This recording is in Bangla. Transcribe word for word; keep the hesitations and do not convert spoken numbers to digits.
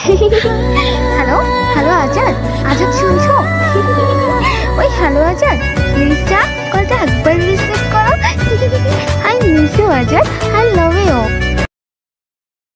হ্যালো হ্যালো আজাদ, আজাদ শুনছো? ওই হ্যালো আজাদ, প্লিজ যা কলটা একবার রিসিভ করো। I miss you Azad, I love you.